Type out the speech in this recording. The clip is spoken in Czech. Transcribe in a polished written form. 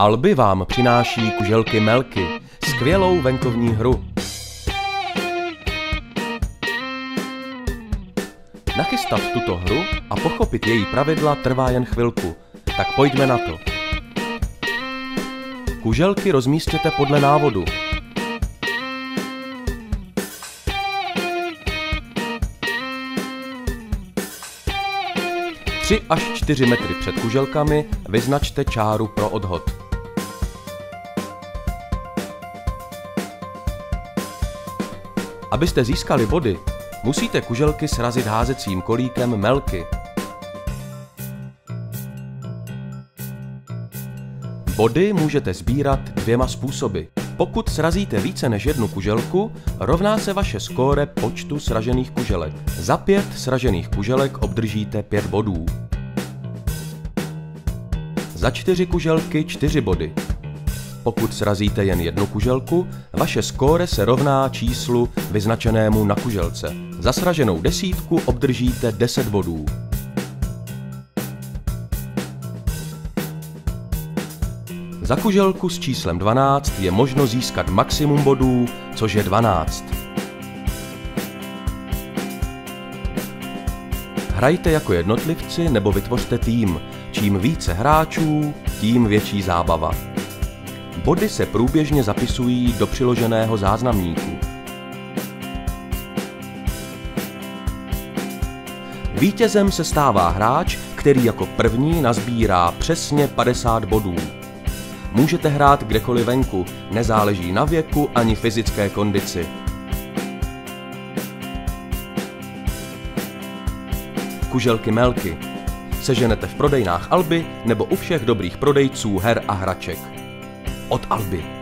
Alby vám přináší Kuželky Melky, skvělou venkovní hru. Nachystat tuto hru a pochopit její pravidla trvá jen chvilku, tak pojďme na to. Kuželky rozmístěte podle návodu. Tři až 4 metry před kuželkami vyznačte čáru pro odhod. Abyste získali body, musíte kuželky srazit házecím kolíkem melky. Body můžete sbírat 2 způsoby. Pokud srazíte více než 1 kuželku, rovná se vaše skóre počtu sražených kuželek. Za 5 sražených kuželek obdržíte 5 bodů. Za 4 kuželky 4 body. Pokud srazíte jen 1 kuželku, vaše skóre se rovná číslu vyznačenému na kuželce. Za sraženou desítku obdržíte 10 bodů. Za kuželku s číslem 12 je možno získat maximum bodů, což je 12. Hrajte jako jednotlivci nebo vytvořte tým. Čím více hráčů, tím větší zábava. Body se průběžně zapisují do přiloženého záznamníku. Vítězem se stává hráč, který jako první nasbírá přesně 50 bodů. Můžete hrát kdekoliv venku, nezáleží na věku ani fyzické kondici. Kuželky Melky seženete v prodejnách Alby nebo u všech dobrých prodejců her a hraček. Od Alby.